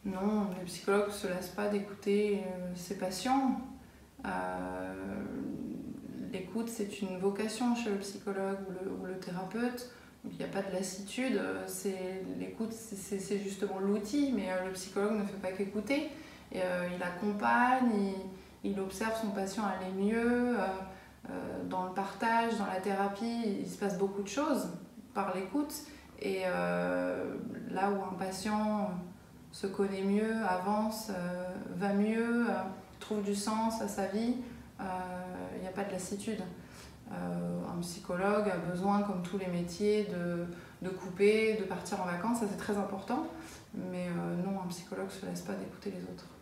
Non, les psychologues ne se lassent pas d'écouter ses patients. L'écoute, c'est une vocation chez le psychologue ou le thérapeute. Il n'y a pas de lassitude. L'écoute, c'est justement l'outil, mais le psychologue ne fait pas qu'écouter. Il accompagne, il observe son patient aller mieux. Dans le partage, dans la thérapie, il se passe beaucoup de choses par l'écoute. Et là où un patient se connaît mieux, avance, va mieux, trouve du sens à sa vie, il n'y a pas de lassitude. Un psychologue a besoin, comme tous les métiers, de couper, de partir en vacances, ça c'est très important. Mais non, un psychologue ne se laisse pas d'écouter les autres.